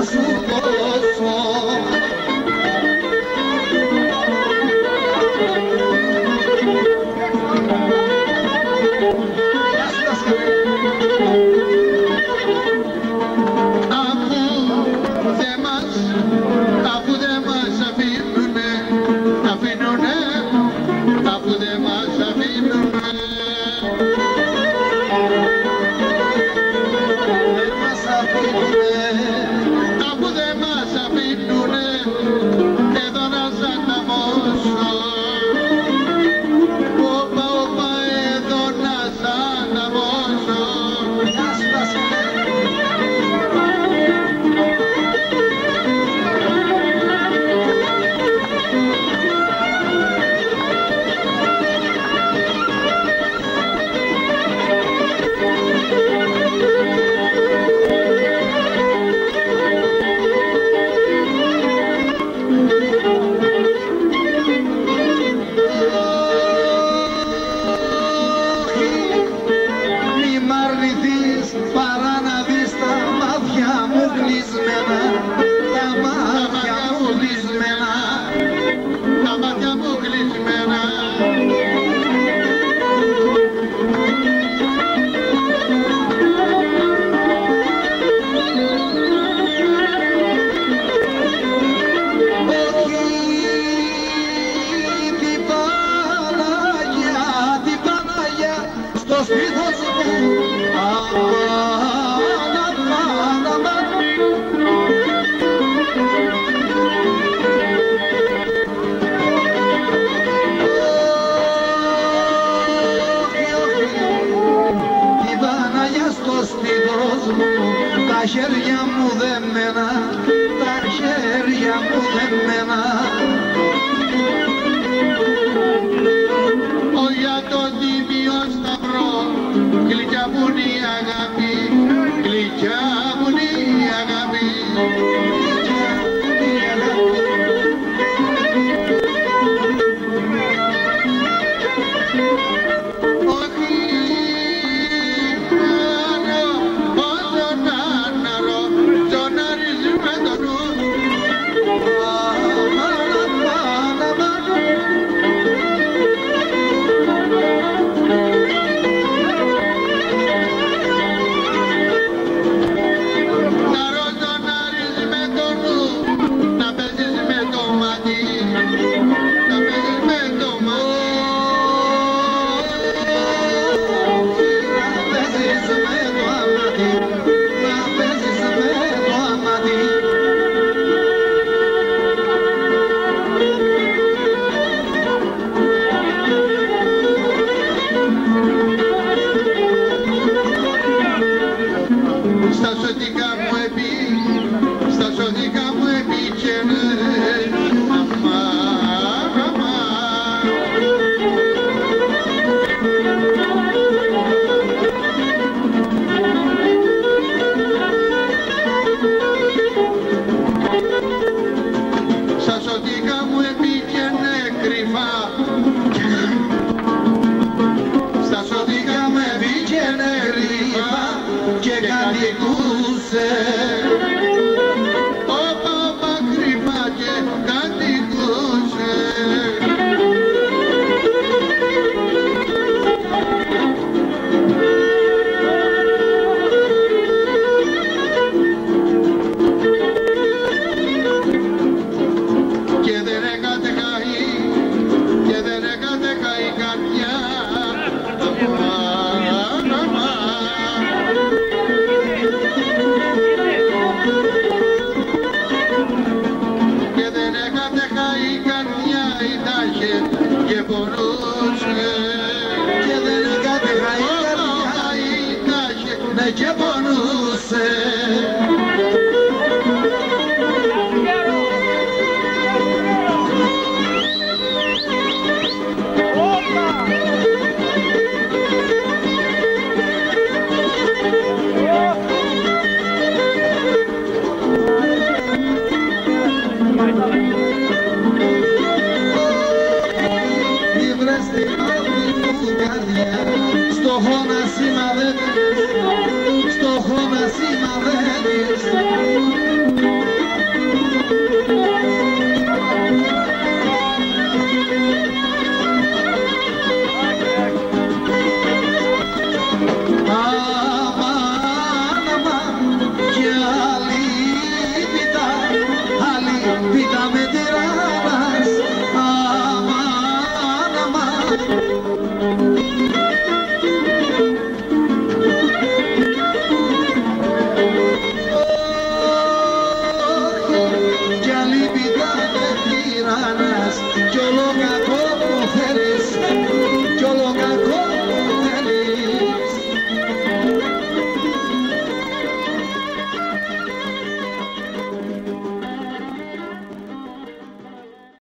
σου δώσω. Αφού δεν μας αφήνουνε, αφού δεν μας αφήνουνε. Δεν μας αφήνουνε, αφού δεν μας αφήνουνε, εδώ να σ' ανταμώσω. Όπα, όπα, εδώ να σ' ανταμώσω. Γεια σου Βασίλη. Παρά να δεις τα μάτια μου κλεισμένα, τα μάτια μου κλεισμένα, τα μάτια μου κλεισμένα. Όχι την Παναγιά στο σπίτι σου. Τα χέρια μου δεμένα, τα χέρια μου δεμένα. Για τον Τίμιο Σταυρό, γλυκιά μου είναι η αγάπη, γλυκιά μου είναι η αγάπη. Στα σωτικά μου επίκαινε στα σωτικά μου επίκαινε κρυφά, στα σωτικά μου επίκαινε κρυφά και κατοικούσε. Και πονούσε και δεν κατέχα η καρδιά, ναι και πονούσε. Στόχο να σημαδεύεις, στόχο να σημαδεύεις. κι όλο